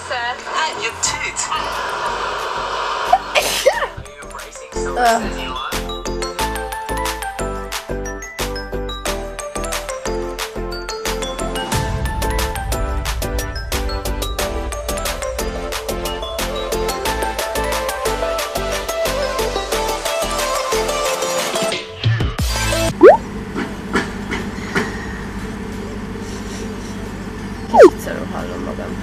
Seth. Your toot. Szarul hallom magam.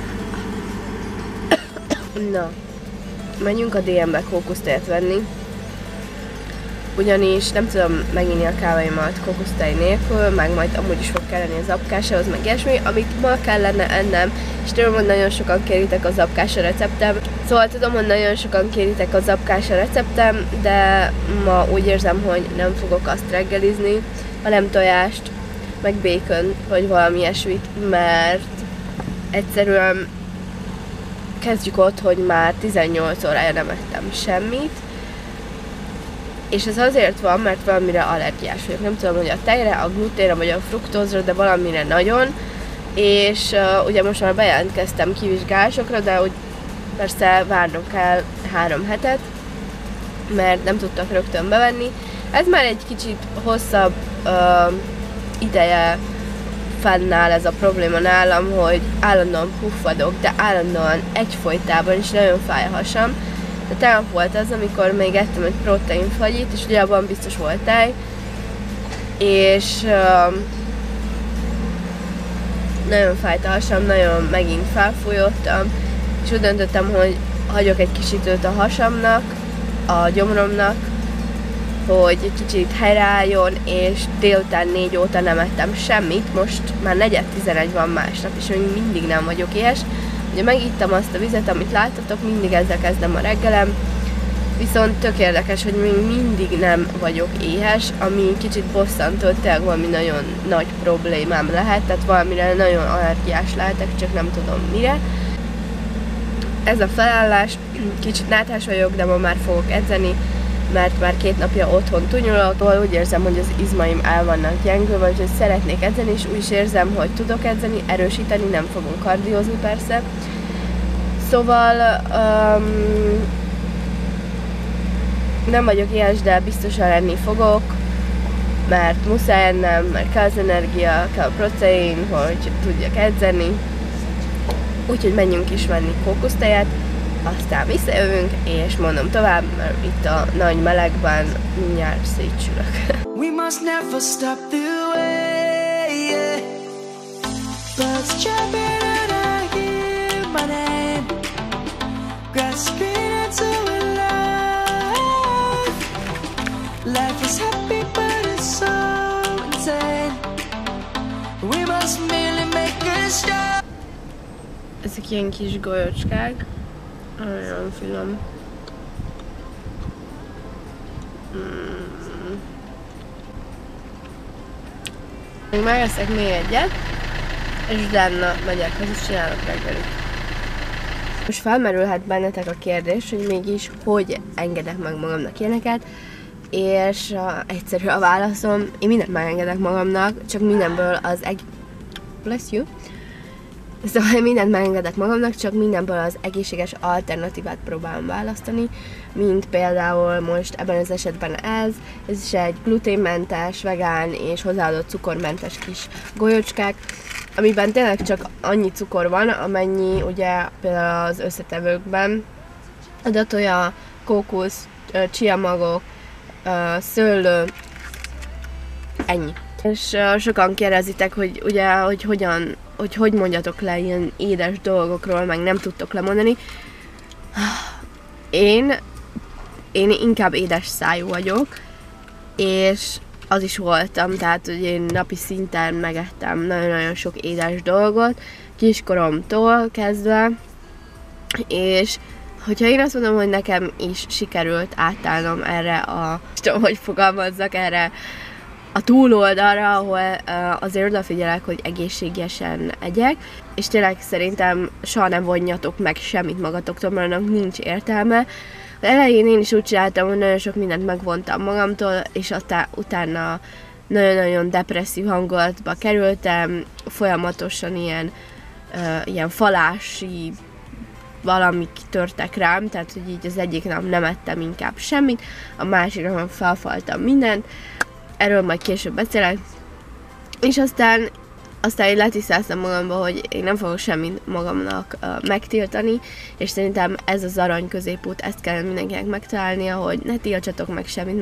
Na, menjünk a DM-be kókusztejet venni. Ugyanis nem tudom meginni a kávémat kókusztej nélkül, meg majd amúgy is fog kelleni az apkásához, meg ilyesmi, amit ma kellene ennem, és tudom, hogy nagyon sokan kéritek az apkása receptem. Szóval tudom, hogy nagyon sokan kéritek az apkása receptem, de ma úgy érzem, hogy nem fogok azt reggelizni, hanem tojást, meg bacon, vagy valami ilyesmit, mert egyszerűen kezdjük ott, hogy már 18 órája nem ettem semmit, és ez azért van, mert valamire allergiás vagyok. Nem tudom, hogy a tejre, a gluténre vagy a fruktózra, de valamire nagyon, és ugye most már bejelentkeztem kivizsgálásokra, de úgy persze várnom kell 3 hetet, mert nem tudtak rögtön bevenni. Ez már egy kicsit hosszabb ideje fennáll ez a probléma nálam, hogy állandóan puffadok, de állandóan egyfolytában is nagyon fáj a hasam. De tegnap volt az, amikor még ettem egy proteinfagyit, és ugye abban biztos volt tej, és nagyon fájt a hasam, nagyon megint felfújottam, és úgy döntöttem, hogy hagyok egy kis időt a hasamnak, a gyomromnak, hogy egy kicsit helyreálljon, és délután 4 óta nem ettem semmit, most már 4:11 van másnap, és még mindig nem vagyok éhes. Ugye megittam azt a vizet, amit láttatok, mindig ezzel kezdem a reggelem, viszont tök érdekes, hogy még mindig nem vagyok éhes, ami kicsit bosszantó, tényleg valami nagyon nagy problémám lehet, tehát valamire nagyon allergiás lehetek, csak nem tudom mire. Ez a felállás, kicsit náthás vagyok, de ma már fogok edzeni, mert már 2 napja otthon tunyolok, úgy érzem, hogy az izmaim el vannak gyengülve, úgyhogy szeretnék edzeni, és úgy is érzem, hogy tudok edzeni, erősíteni, nem fogunk kardiózni persze. Szóval nem vagyok éhes, de biztosan enni fogok, mert muszáj ennem, mert kell az energia, kell a protein, hogy tudjak edzeni. Úgyhogy menjünk is venni kókusztejet, aztán visszajövünk, és mondom tovább, mert itt a nagy melegben mindjárt szétsülök. We must never stop the way, yeah. Birds chirping and I hear my name, grasping into life. Life is happy but it's so insane. We must merely make a stop. Ezek ilyen kis golyócskák, nagyon finom. Még megeszek még egyet, és utána megyek, az is csinálok reggelit. Most felmerülhet bennetek a kérdés, hogy mégis hogy engedek meg magamnak ilyeneket, és egyszerű a válaszom, én mindent megengedek magamnak, csak mindenből az bless you. Szóval mindent megengedek magamnak, csak mindenből az egészséges alternatívát próbálom választani, mint például most ebben az esetben ez is egy gluténmentes, vegán és hozzáadott cukormentes kis golyócskák, amiben tényleg csak annyi cukor van, amennyi ugye például az összetevőkben, adatoja, kókusz, csiamagok, szőlő, ennyi. És sokan kérdezitek, hogy ugye, hogy mondjatok le ilyen édes dolgokról, meg nem tudtok lemondani. Én inkább édes szájú vagyok, és az is voltam, tehát hogy én napi szinten megettem nagyon-nagyon sok édes dolgot, kiskoromtól kezdve, és hogyha én azt mondom, hogy nekem is sikerült átállnom erre a, tudom, hogy fogalmazzak, erre a túloldalra, ahol azért odafigyelek, hogy egészségesen egyek, és tényleg szerintem soha nem vonjatok meg semmit magatoktól, mert annak nincs értelme. Az elején én is úgy csináltam, hogy nagyon sok mindent megvontam magamtól, és utána nagyon-nagyon depresszív hangulatba kerültem, folyamatosan ilyen falási valami kitörtek rám, tehát hogy így az egyik nap nem ettem inkább semmit, a másik nap felfaltam mindent, erről majd később beszélek, és aztán így letisztáztam magamba, hogy én nem fogok semmit magamnak megtiltani, és szerintem ez az arany középút, ezt kell mindenkinek megtalálnia, hogy ne tiltsatok meg semmit,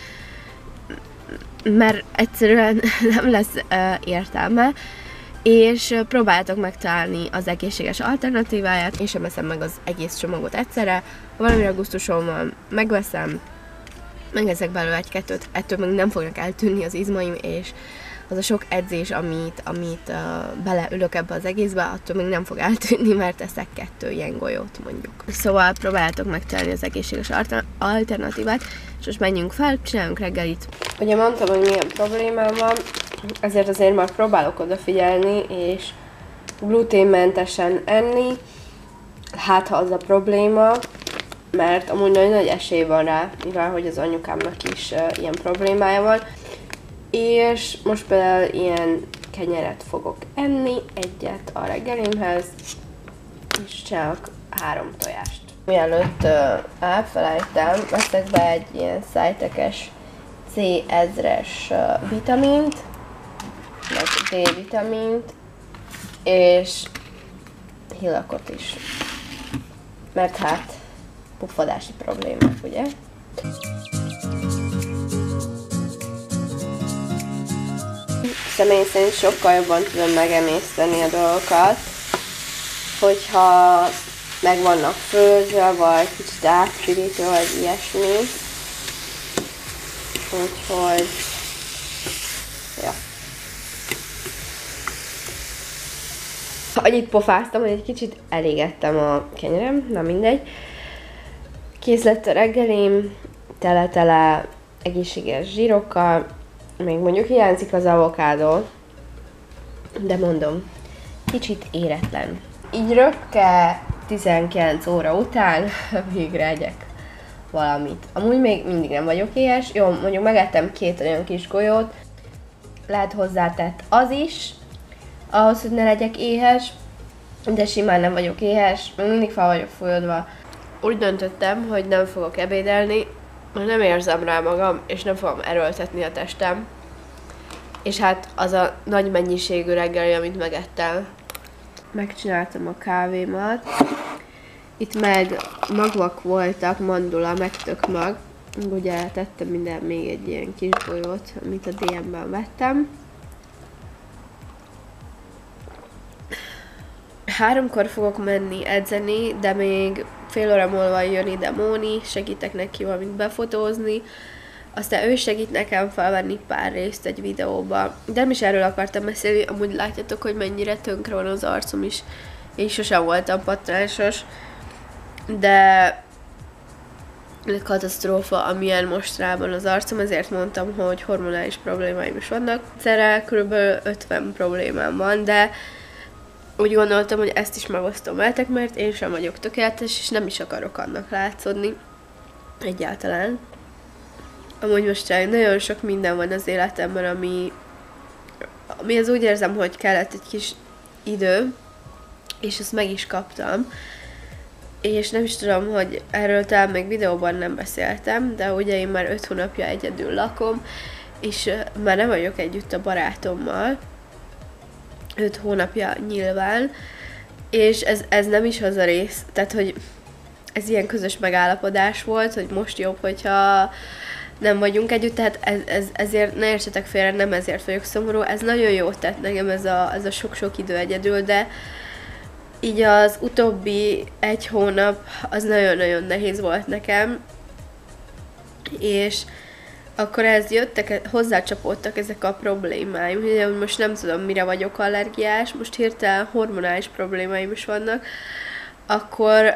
mert egyszerűen nem lesz értelme, és próbáljátok megtalálni az egészséges alternatíváját, én sem eszem meg az egész csomagot egyszerre, ha valamire gusztusom van, megveszek belőle egy-kettőt, ettől meg nem fognak eltűnni az izmaim, és az a sok edzés, amit beleülök ebbe az egészbe, attól még nem fog eltűnni, mert eszek 2 ilyen golyót mondjuk. Szóval próbáljátok megtalálni az egészséges alternatívát, és most menjünk fel, csináljunk reggelit. Ugye mondtam, hogy milyen problémám van, ezért azért már próbálok odafigyelni, és gluténmentesen enni, hát ha az a probléma, mert amúgy nagyon nagy esély van rá, mivel hogy az anyukámnak is ilyen problémája van. És most például ilyen kenyeret fogok enni, egyet a reggelimhez, és csinálok 3 tojást. Mielőtt elfelejtem, veszek be egy ilyen szájtekes C1000-es vitamint, meg D-vitamint, és hillakot is. Mert hát puffadási problémák, ugye? Személy szerint sokkal jobban tudom megemészteni a dolgokat, hogyha meg vannak főzve, vagy kicsit átpirítva, vagy ilyesmi. Úgyhogy... ja. Annyit pofáztam, hogy egy kicsit elégettem a kenyerem, na mindegy. Kész lett a reggelim, tele-tele egészséges zsírokkal, még mondjuk hiányzik az avokádó, de mondom, kicsit éretlen. Így rökke 19 óra után végre egyek valamit. Amúgy még mindig nem vagyok éhes, jó, mondjuk megettem 2 olyan kis golyót, lehet hozzátett az is, ahhoz, hogy ne legyek éhes, de simán nem vagyok éhes, még mindig fel vagyok folyodva. Úgy döntöttem, hogy nem fogok ebédelni, mert nem érzem rá magam, és nem fogom erőltetni a testem. És hát az a nagy mennyiségű reggeli, amit megettem. Megcsináltam a kávémat. Itt meg magvak voltak, mandula, meg tök mag. Ugye tettem minden még egy ilyen kis golyót, amit a DM-ben vettem. 3-kor fogok menni edzeni, de még fél óra múlva jön ide Móni, segítek neki valamit befotózni, aztán ő segít nekem felvenni pár részt egy videóba. De nem is erről akartam beszélni, amúgy látjátok, hogy mennyire tönkre van az arcom is. Én sosem voltam pattásos, de katasztrófa, amilyen mostanában az arcom, ezért mondtam, hogy hormonális problémáim is vannak. Egyszerre kb. 50 problémám van, de úgy gondoltam, hogy ezt is megosztom veletek, mert én sem vagyok tökéletes, és nem is akarok annak látszódni. Egyáltalán. Amúgy most nagyon sok minden van az életemben, amihez úgy érzem, hogy kellett egy kis idő, és ezt meg is kaptam. És nem is tudom, hogy erről talán még videóban nem beszéltem, de ugye én már 5 hónapja egyedül lakom, és már nem vagyok együtt a barátommal. 5 hónapja nyilván, és ez nem is az a rész, tehát hogy ez ilyen közös megállapodás volt, hogy most jobb, hogyha nem vagyunk együtt, tehát ezért ne értsetek félre, nem ezért vagyok szomorú, ez nagyon jót tett nekem ez a sok-sok idő egyedül, de így az utóbbi 1 hónap az nagyon-nagyon nehéz volt nekem, és akkor ez jöttek, hozzácsapódtak ezek a problémáim, hogy most nem tudom, mire vagyok allergiás, most hirtelen hormonális problémáim is vannak, akkor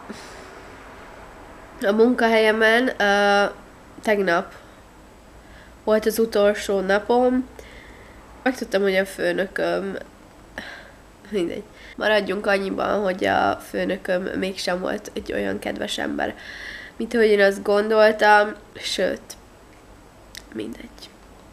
a munkahelyemen tegnap volt az utolsó napom, megtudtam, hogy a főnököm, mindegy, maradjunk annyiban, hogy a főnököm mégsem volt egy olyan kedves ember, mint ahogy én azt gondoltam, sőt, mindegy.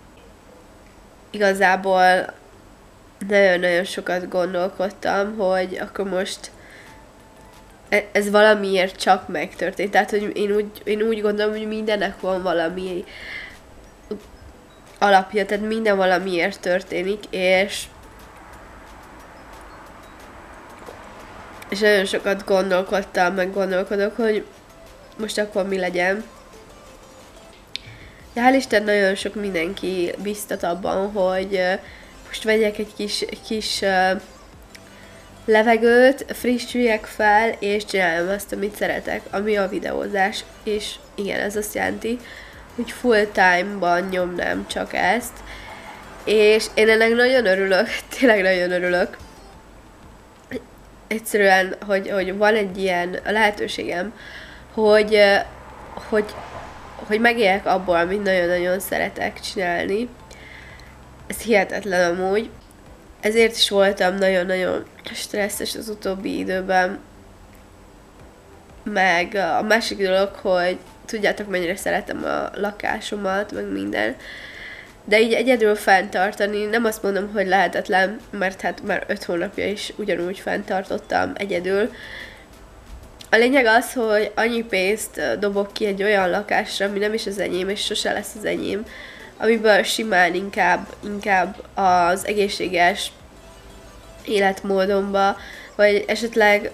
Igazából nagyon-nagyon sokat gondolkodtam, hogy akkor most ez valamiért csak megtörtént. Tehát, hogy én úgy gondolom, hogy mindennek van valami alapja, tehát minden valamiért történik, és nagyon sokat gondolkodtam, meg gondolkodok, hogy most akkor mi legyen. De hál' Isten nagyon sok mindenki biztat abban, hogy most vegyek egy kis levegőt, frissüljek fel, és csináljam azt, amit szeretek, ami a videózás. És igen, ez azt jelenti, hogy full time-ban nyomnám csak ezt. És én ennek nagyon örülök, tényleg nagyon örülök. Egyszerűen, hogy van egy ilyen lehetőségem, hogy megéljek abból, amit nagyon-nagyon szeretek csinálni. Ez hihetetlen amúgy. Ezért is voltam nagyon-nagyon stresszes az utóbbi időben. Meg a másik dolog, hogy tudjátok, mennyire szeretem a lakásomat, meg minden. De így egyedül fenntartani, nem azt mondom, hogy lehetetlen, mert hát már 5 hónapja is ugyanúgy fenntartottam egyedül. A lényeg az, hogy annyi pénzt dobok ki egy olyan lakásra, ami nem is az enyém, és sose lesz az enyém, amiből simán inkább az egészséges életmódomba, vagy esetleg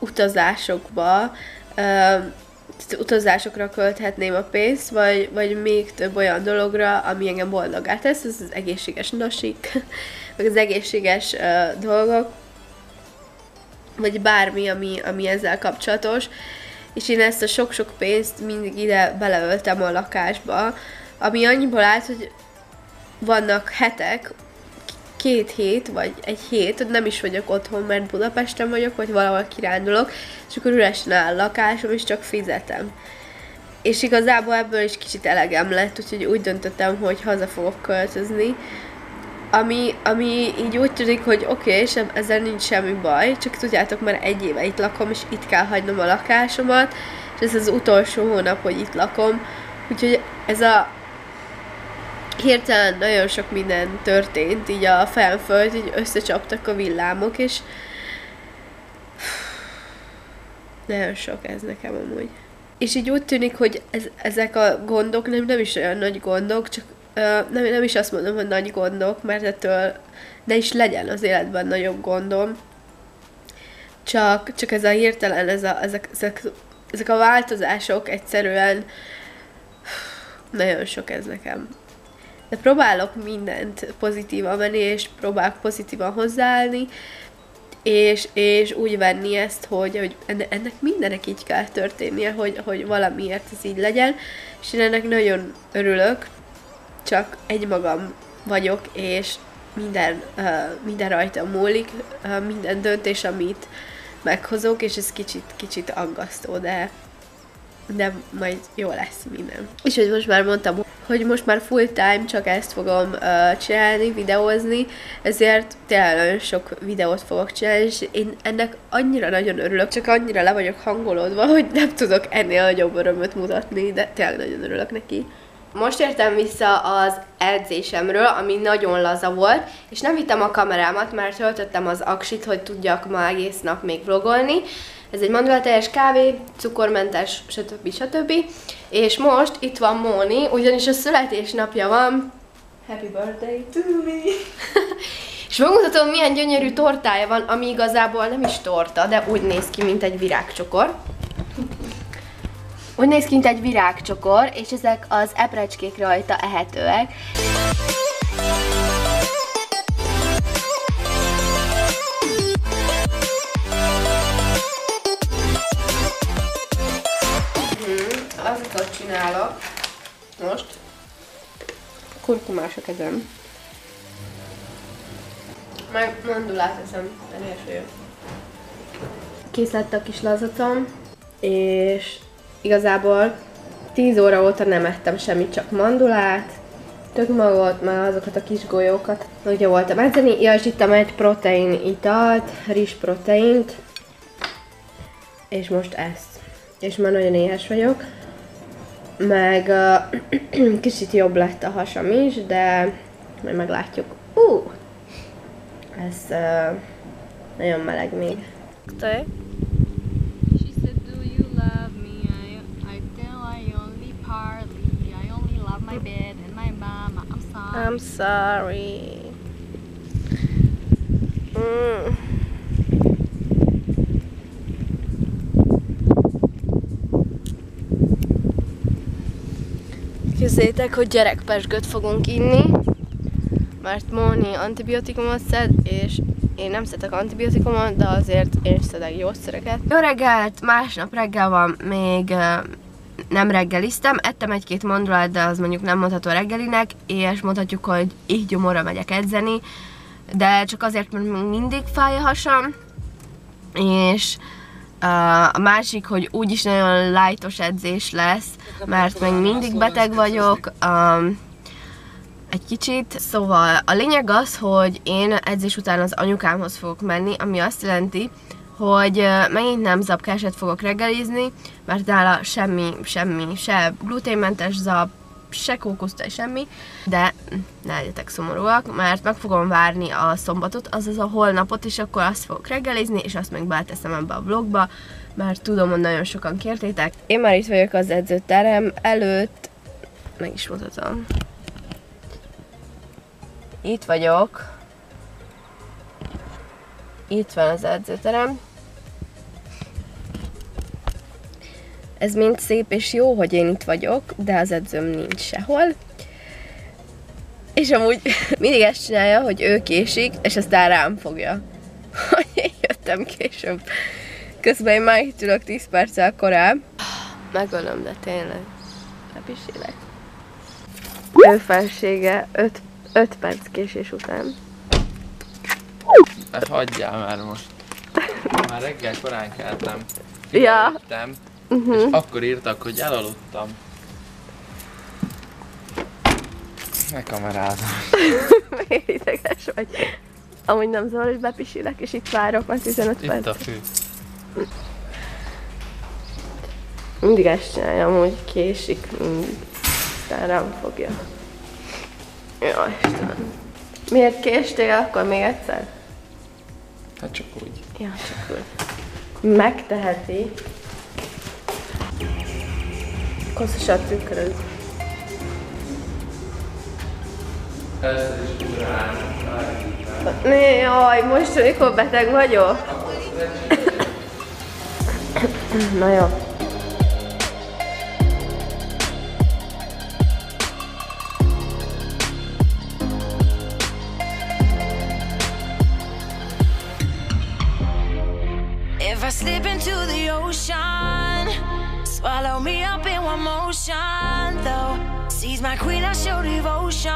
utazásokra költhetném a pénzt, vagy még több olyan dologra, ami engem boldoggá tesz, ez az egészséges nasik, meg az egészséges dolgok, vagy bármi, ami ezzel kapcsolatos. És én ezt a sok-sok pénzt mindig ide beleöltem a lakásba, ami annyiból állt, hogy vannak hetek, 2 hét, vagy 1 hét, nem is vagyok otthon, mert Budapesten vagyok, vagy valahol kirándulok, és akkor üresen áll a lakásom, és csak fizetem. És igazából ebből is kicsit elegem lett, úgyhogy úgy döntöttem, hogy haza fogok költözni, ami így úgy tűnik, hogy oké, és ezzel nincs semmi baj, csak tudjátok, már 1 éve itt lakom, és itt kell hagynom a lakásomat, és ez az utolsó hónap, hogy itt lakom, úgyhogy ez a hirtelen nagyon sok minden történt, így a fejem föld, így összecsaptak a villámok, és nagyon sok ez nekem amúgy. És így úgy tűnik, hogy ezek a gondok nem is olyan nagy gondok, csak nem is azt mondom, hogy nagy gondok, mert ettől ne is legyen az életben nagyobb gondom. Csak ez a hirtelen, ezek a változások egyszerűen nagyon sok ez nekem. De próbálok mindent pozitívan venni, és próbálok pozitívan hozzáállni, és úgy venni ezt, hogy ennek mindenek így kell történnie, hogy valamiért ez így legyen, és én ennek nagyon örülök, csak egymagam vagyok, és minden rajtam múlik, minden döntés, amit meghozok, és ez kicsit aggasztó, de majd jó lesz minden. És hogy most már mondtam, hogy most már full time csak ezt fogom csinálni, videózni, ezért tényleg nagyon sok videót fogok csinálni, és én ennek annyira nagyon örülök, csak annyira le vagyok hangolódva, hogy nem tudok ennél nagyobb örömöt mutatni, de tényleg nagyon örülök neki. Most értem vissza az edzésemről, ami nagyon laza volt, és nem vittem a kamerámat, mert töltöttem az aksit, hogy tudjak ma egész nap még vlogolni. Ez egy mandulateljes kávé, cukormentes, stb. És most itt van Móni, ugyanis a születésnapja van. Happy birthday to me! És megmutatom, milyen gyönyörű tortája van, ami igazából nem is torta, de úgy néz ki, mint egy virágcsokor. Úgy néz ki, mint egy virágcsokor, és ezek az eprecskék rajta ehetőek. Azokat csinálok most. Kurkumás a kezem. Meg mandulát eszem, elég vagyok. Kész lett a kis lazacom, és igazából 10 óra óta nem ettem semmit, csak mandulát, tökmagot, meg azokat a kis golyókat. Ugye voltam edzeni, ja, és ittam egy protein italt, rizsproteint, és most ezt. És már nagyon éhes vagyok. Meg kicsit jobb lett a hasam is, de majd meglátjuk. Ez nagyon meleg még. Tej. I'm sorry. Képzeljétek, hogy gyerekpezsgőt fogunk inni, mert Móni antibiotikumot szed, és én nem szedek antibiotikumot, de azért én szedek gyógyszereket. Jó reggelt! Másnap reggel van, még nem reggeliztem, ettem egy-két mandulát, de az mondjuk nem mondható reggelinek, és mondhatjuk, hogy így gyomorra megyek edzeni, de csak azért, mert még mindig fáj a hasam, és a másik, hogy úgyis nagyon lightos edzés lesz, mert még mindig beteg vagyok, egy kicsit. Szóval a lényeg az, hogy én edzés után az anyukámhoz fogok menni, ami azt jelenti, hogy megint nem zapkáset fogok reggelizni, mert nála semmi, se gluténmentes zap, se kókusztej, semmi, de ne legyetek szomorúak, mert meg fogom várni a szombatot, azaz a holnapot, és akkor azt fogok reggelizni, és azt még beleteszem ebbe a vlogba, mert tudom, hogy nagyon sokan kértétek. Én már itt vagyok az edzőterem előtt, meg is mutatom. Itt vagyok. Itt van az edzőterem. Ez mind szép és jó, hogy én itt vagyok, de az edzőm nincs sehol. És amúgy mindig ezt csinálja, hogy ő késik, és aztán rám fogja, hogy én jöttem később. Közben én már itt ülök 10 perccel korább. Megölöm, de tényleg. Lepisélek. Ő felsége 5 perc késés után. Hát hagyjál már most. Már reggel korán keltem. Ja. És akkor írtak, hogy elaludtam. Ne kamerázom. Miért ideges vagy? Amúgy nem zavar, hogy bepisílek, és itt várok már 15 perc. Itt a fű. Mindig ezt csinálja, amúgy késik mindig. Aztán rám fogja. Jaj, Istenem. Miért késtél akkor még egyszer? Hát csak úgy. Ja, csak úgy. Megteheti. Koszosat tükröd. Először is ugrálni. Jaj, most amikor beteg vagyok? Na jó. If I slip into the ocean, swallow me up in one motion, though. Seize my queen, I show devotion.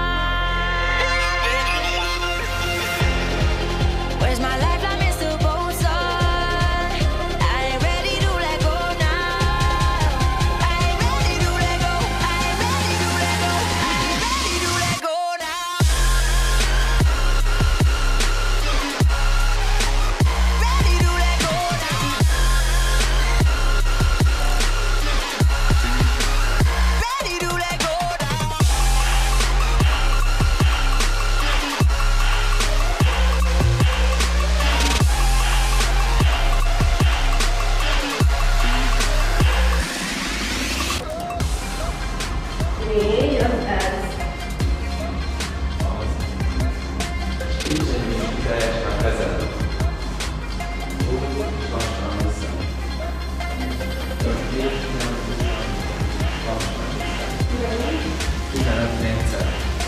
Where's my lifeline, Mr. Bosun? I ain't ready to let go now. I ain't ready to let go. I ain't ready to let go. I ain't ready to let go now. Ready to let go now. Ready to let go now. Mi az ez? Teljesen vezet. Lassan vissza. Lassan vissza. 15 négyszer.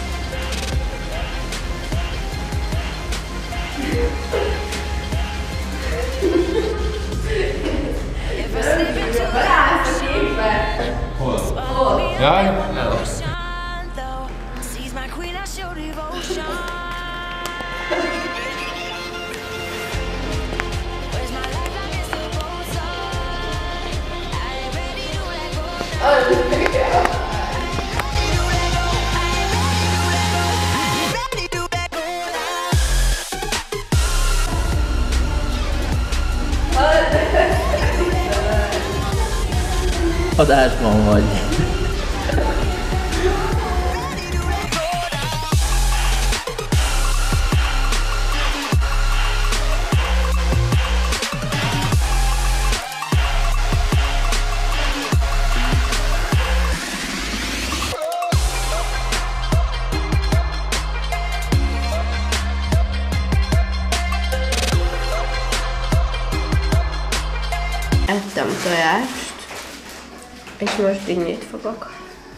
If I slip into the Hol? Jaj, elaludtam. ocean, though. Seize my queen, I show devotion. Where's my lifeline, Mr. Bosun? I ain't ready to let go now. Ready to let go. I ain't ready to let go. I ain't ready to let go now. Adásban vagy. tojást, és most dinnyét fogok.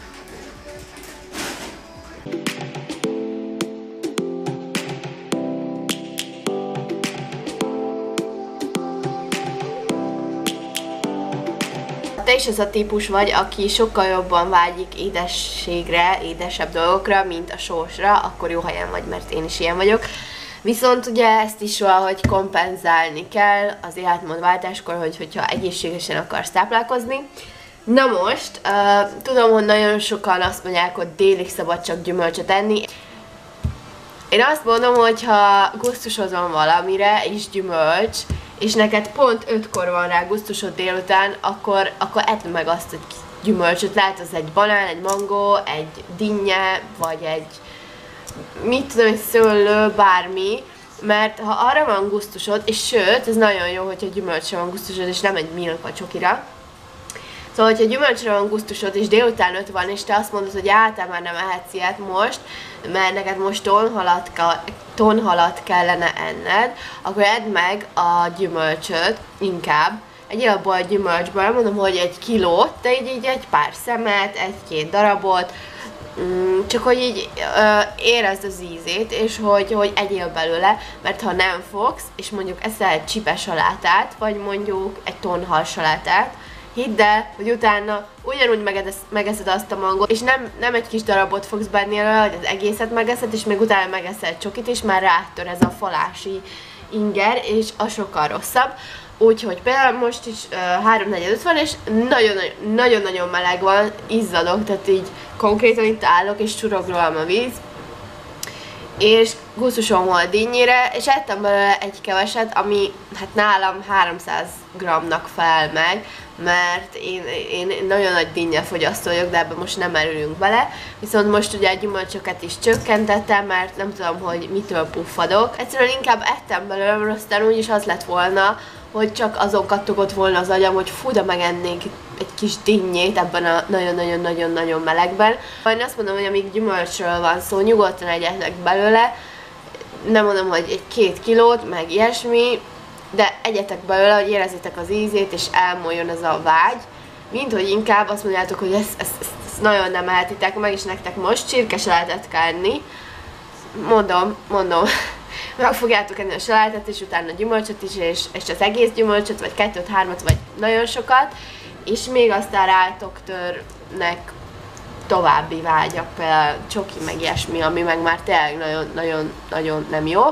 Te is az a típus vagy, aki sokkal jobban vágyik édességre, édesebb dolgokra, mint a sósra, akkor jó helyen vagy, mert én is ilyen vagyok. Viszont ugye ezt is valahogy kompenzálni kell az életmódváltáskor, hogyha egészségesen akarsz táplálkozni. Na most, tudom, hogy nagyon sokan azt mondják, hogy délig szabad csak gyümölcsöt enni. Én azt mondom, hogy ha gusztusozom valamire, és gyümölcs, és neked pont 5-kor van rá gusztusod délután, akkor edd meg azt, hogy gyümölcsöt. Lehet az egy banán, egy mangó, egy dinnye, vagy egy mit tudom, egy szőlő, bármi, mert ha arra van gusztusod, és sőt, ez nagyon jó, hogyha gyümölcsre van gusztusod, és nem egy milk vagy csokira. Szóval, hogyha gyümölcsre van gusztusod, és délután 5 van, és te azt mondod, hogy te már nem ehetsz ilyet most, mert neked most tonhalat kellene enned, akkor edd meg a gyümölcsöt inkább. Egyél abból a gyümölcsből, mondom, hogy 1 kilót, de így egy pár szemet, 1-2 darabot, csak hogy így érezd az ízét, és hogy egyél belőle, mert ha nem fogsz, és mondjuk eszel egy csipe salátát, vagy mondjuk egy tonhal salátát, hidd el, hogy utána ugyanúgy megeszed azt a mangot, és nem egy kis darabot fogsz benni előle, hogy az egészet megeszed, és még utána megeszel egy csokit, és már rátör ez a falási inger, és az sokkal rosszabb. Úgyhogy például most is 3-4-5 van, és nagyon-nagyon meleg van, izzadok, tehát így konkrétan itt állok, és csurog rólam a víz. És gusztusom volt dinnyére, és ettem belőle egy keveset, ami hát nálam 300 g-nak felel meg, mert én nagyon nagy dinnyefogyasztó vagyok, de ebben most nem erülünk bele. Viszont most ugye a gyümölcsöket is csökkentettem, mert nem tudom, hogy mitől puffadok. Egyszerűen inkább ettem belőle, mert aztán úgyis az lett volna, hogy csak azon kattogott volna az agyam, hogy fú, de megennék egy kis dinnyét ebben a nagyon-nagyon-nagyon melegben. Én azt mondom, hogy amíg gyümölcsről van szó, nyugodtan egyetek belőle. Nem mondom, hogy 2 kilót, meg ilyesmi, de egyetek belőle, hogy érezzétek az ízét, és elmoljon ez a vágy. Mint hogy inkább azt mondjátok, hogy ezt nagyon nem ehetitek meg, és nektek most csirkesalátát kell enni. Mondom. Meg fogjátok enni a salátát, és utána a gyümölcsöt is, és az egész gyümölcsöt, vagy 2-3-at, vagy nagyon sokat, és még aztán rátok törnek további vágyak, például csoki, meg ilyesmi, ami meg már tényleg nagyon nem jó.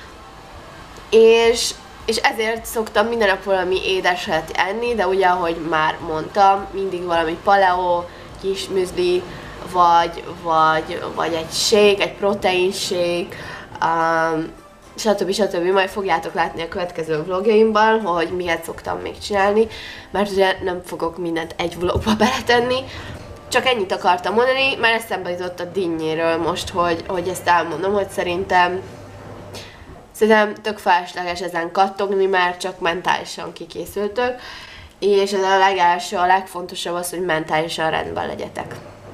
És ezért szoktam minden nap valami édeset enni, de ugye, ahogy már mondtam, mindig valami paleo, kis müzli, vagy egy shake, egy protein shake, stb. Majd fogjátok látni a következő vlogjaimban, hogy miért szoktam még csinálni, mert ugye nem fogok mindent egy vlogba beletenni. Csak ennyit akartam mondani, mert eszembe jutott a dinnyéről most, hogy ezt elmondom, hogy szerintem tök felesleges ezen kattogni, mert csak mentálisan kikészültök, és ez a legelső, a legfontosabb az, hogy mentálisan rendben legyetek.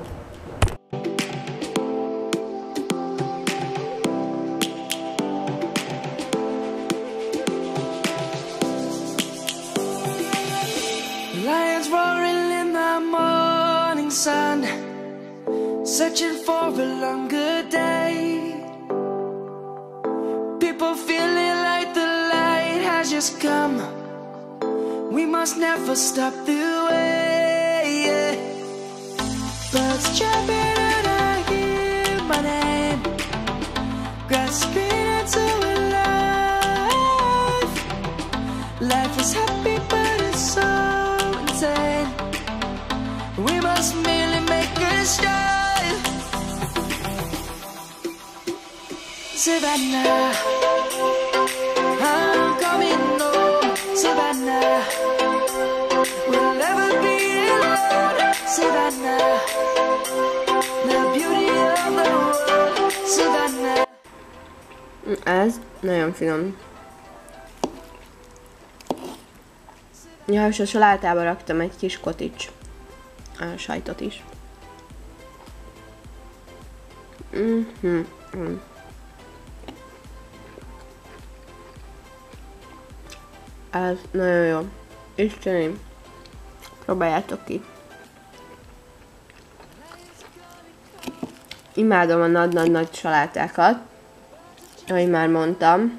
Lions roaring in the morning sun, searching for a longer day. People feeling like the light has just come. We must never stop the way, yeah. Birds jumping and I hear my name, grasping into a life. Life is happy but it's so insane. We must merely make a start. Savannah, I'm coming home. Savannah, we'll never be alone. Savannah, the beauty of the world. Savannah. Ez nagyon finom. Ja, és a salátába raktam egy kis kotics sajtot is. Ez nagyon jó. Istenim. Próbáljátok ki. Imádom a nagy-nagy-nagy salátákat, ahogy már mondtam,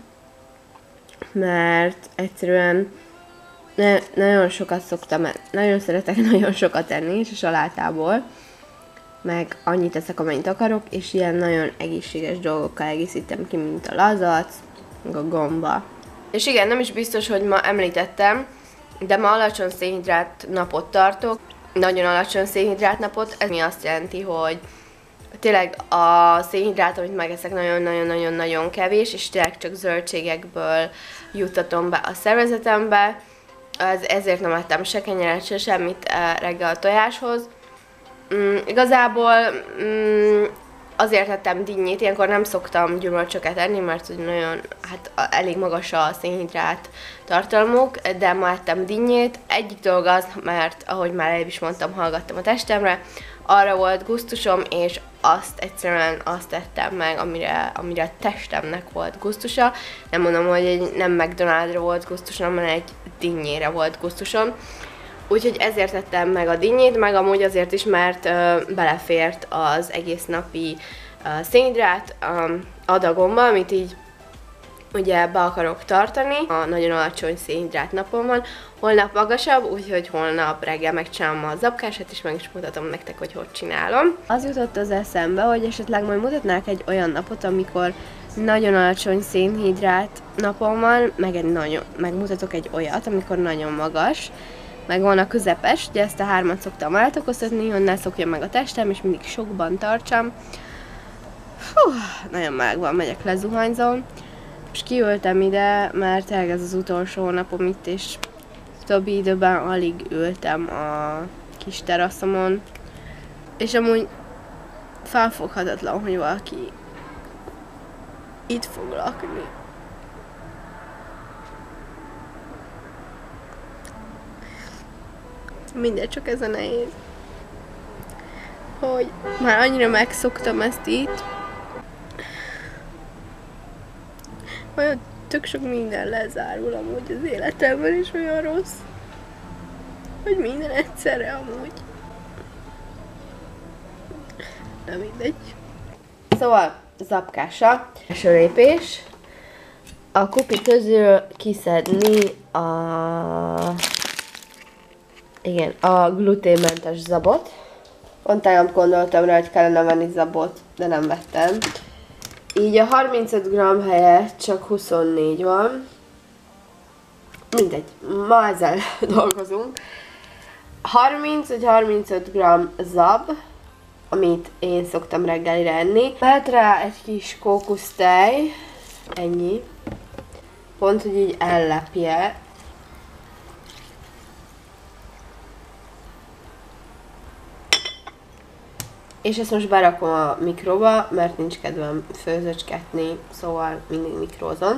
mert egyszerűen nagyon sokat szoktam, nagyon szeretek nagyon sokat enni és a salátából, meg annyit eszek, amennyit akarok, és ilyen nagyon egészséges dolgokkal egészítem ki, mint a lazac, meg a gomba. És igen, nem is biztos, hogy ma említettem, de ma alacsony szénhidrát napot tartok, nagyon alacsony szénhidrát napot, ez mi azt jelenti, hogy tényleg a szénhidrát, amit megeszek, nagyon-nagyon-nagyon kevés, és tényleg csak zöldségekből juttatom be a szervezetembe. Ezért nem ettem se kenyeret, se semmit reggel a tojáshoz. Igazából azért ettem dinnyét, ilyenkor nem szoktam gyümölcsöket enni, mert nagyon, hát elég magas a szénhidrát tartalmuk, de ma ettem dinnyét. Egyik dolog az, mert ahogy már előbb is mondtam, hallgattam a testemre, arra volt gusztusom, és egyszerűen azt tettem meg, amire a testemnek volt gusztusa. Nem mondom, hogy nem McDonald'ra volt gusztusom, hanem egy dinnyére volt gusztusom. Úgyhogy ezért tettem meg a dinnyét, meg amúgy azért is, mert belefért az egész napi szénhidrát adagomba, amit így ugye be akarok tartani. A nagyon alacsony szénhidrát napon van, holnap magasabb, úgyhogy holnap reggel megcsinálom a zapkását, és meg is mutatom nektek, hogy hogy csinálom. Az jutott az eszembe, hogy esetleg majd mutatnák egy olyan napot, amikor nagyon alacsony szénhidrát napon van, megmutatok egy olyat, amikor nagyon magas, meg van a közepes, ugye ezt a hármat szoktam változtatni, honnan szokja meg a testem, és mindig sokban tartsam. Hú, nagyon meleg van, megyek lezuhanyzom. Most kiültem ide, mert ez az utolsó napom itt, és többi időben alig ültem a kis teraszomon. És amúgy felfoghatatlan, hogy valaki itt fog lakni. Mindegy, csak ez a nehéz. Hogy már annyira megszoktam ezt itt. Olyan tök sok minden lezárul amúgy az életemben, és olyan rossz, hogy minden egyszerre amúgy. Na mindegy. Szóval zapkása. Első lépés. A kupi közül kiszedni a gluténmentes zabot. Pont tegnap gondoltam rá, hogy kellene venni zabot, de nem vettem. Így a 35 g helyett csak 24 van. Mindegy, ma ezzel dolgozunk. 30 vagy 35 g zab, amit én szoktam reggelire enni. Lehet rá egy kis kókusztej, ennyi. Pont, hogy így ellepje. És ezt most berakom a mikróba, mert nincs kedvem főzöcsketni, szóval mindig mikrózom.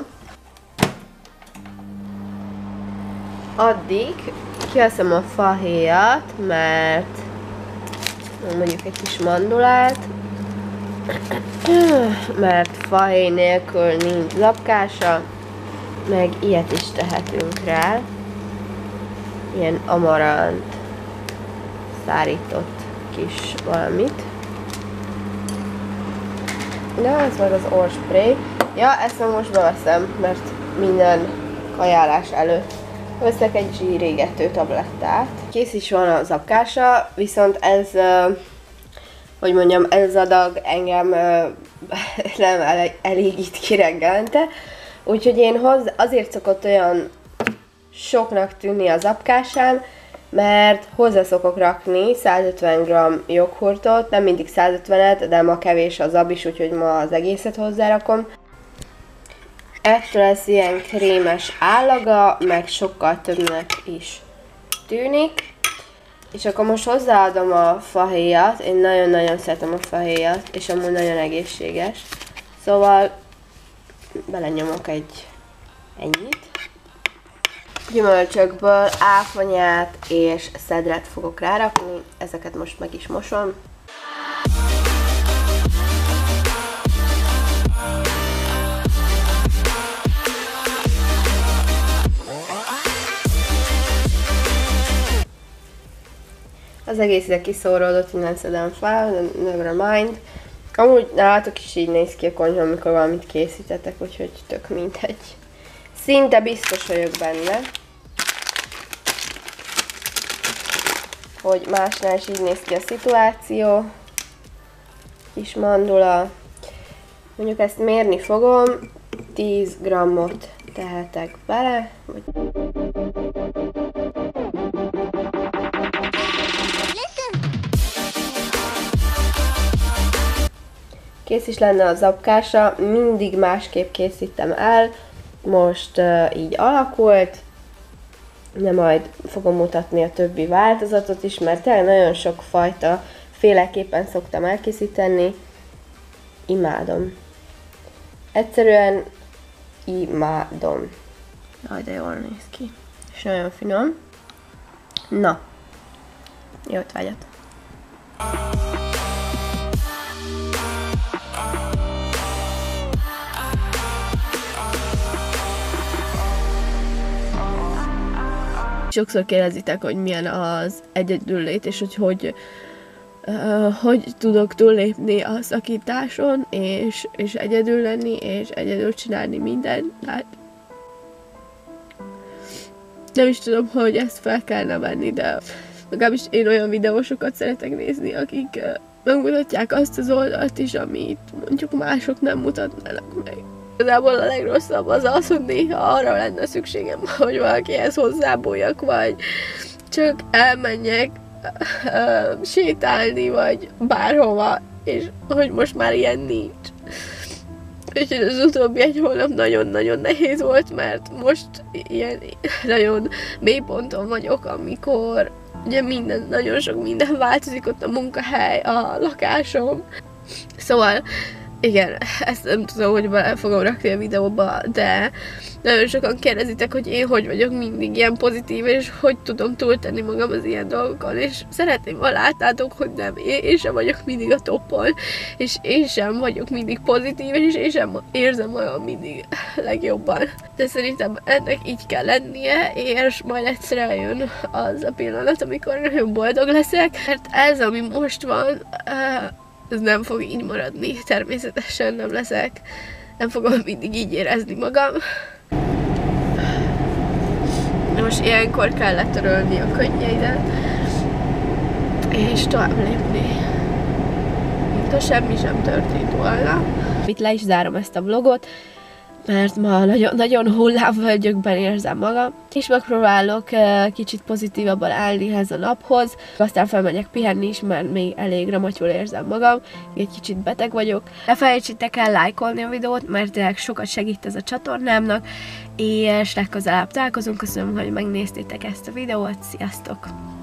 Addig kiveszem a fahéjat, mert mondjuk egy kis mandulát, mert fahéj nélkül nincs zapkása, meg ilyet is tehetünk rá. Ilyen amarant szárított kis valamit. De ez meg az orrspray. Ja, ezt meg most beveszem, mert minden kajálás előtt veszek egy zsírégető tablettát. Kész is van a zapkása, viszont ez, hogy mondjam, ez az adag engem nem elégít ki reggelente. Úgyhogy én azért szokott olyan soknak tűnni a zapkásám, mert hozzá szokok rakni 150 g joghurtot, nem mindig 150-et, de ma kevés az zab is, úgyhogy ma az egészet hozzárakom. Ettől lesz ilyen krémes állaga, meg sokkal többnek is tűnik. És akkor most hozzáadom a fahéjat, én nagyon-nagyon szeretem a fahéjat, és amúgy nagyon egészséges. Szóval belenyomok ennyit. Gyümölcsökből áfonyát és szedret fogok rárakni, ezeket most meg is mosom. Az egész ide kiszóródott, innen szedem fel, never mind. Amúgy nálatok is így néz ki a konyha, amikor valamit készítetek, úgyhogy tök mindegy. Szinte biztos vagyok benne, hogy másnál is így néz ki a szituáció. Kis mandula. Mondjuk ezt mérni fogom, 10 grammot tehetek bele. Kész is lenne a zapkása, mindig másképp készítem el, most így alakult, de majd fogom mutatni a többi változatot is, mert tényleg nagyon sok fajta féleképpen szoktam elkészíteni. Imádom. Egyszerűen imádom. Jaj, de jól néz ki. És nagyon finom. Na, jó étvágyat! Sokszor kérdezitek, hogy milyen az egyedüllét, és hogy tudok túllépni a szakításon, és egyedül lenni, és egyedül csinálni mindent. Hát nem is tudom, hogy ezt fel kellene venni, de legalábbis én olyan videósokat szeretek nézni, akik megmutatják azt az oldalt is, amit mondjuk mások nem mutatnának meg. Igazából a legrosszabb az, hogy néha arra lenne szükségem, hogy valakihez hozzábújjak, vagy csak elmenjek sétálni, vagy bárhova, és hogy most már ilyen nincs. Úgyhogy az utóbbi egy hónap nagyon-nagyon nehéz volt, mert most ilyen nagyon mély ponton vagyok, amikor ugye nagyon sok minden változik, ott a munkahely, a lakásom. Szóval igen, ezt nem tudom, hogy bele fogom rakni a videóba, de nagyon sokan kérdezitek, hogy én hogy vagyok mindig ilyen pozitív, és hogy tudom túltenni magam az ilyen dolgokon, és szeretném, ha láttátok, hogy nem, én sem vagyok mindig a toppon, és én sem vagyok mindig pozitív, és én sem érzem magam mindig legjobban. De szerintem ennek így kell lennie, és majd egyszer eljön az a pillanat, amikor nagyon boldog leszek, mert ez, ami most van, ez nem fog így maradni, természetesen nem fogom mindig így érezni magam. Most ilyenkor kell letörölni a könnyeidet, és tovább lépni, mint ha semmi sem történt volna. Itt le is zárom ezt a vlogot, mert ma nagyon hullámvölgyökben érzem magam, és megpróbálok kicsit pozitívabban állni ehhez a naphoz. Aztán felmegyek pihenni is, mert még elég ramatyul érzem magam, egy kicsit beteg vagyok. Ne felejtsétek el lájkolni a videót, mert tényleg sokat segít ez a csatornámnak, és legközelebb találkozunk. Köszönöm, hogy megnéztétek ezt a videót, sziasztok!